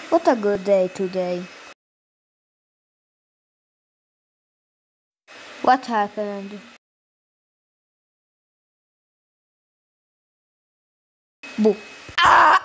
What a good day today. What happened? Boo. Ah!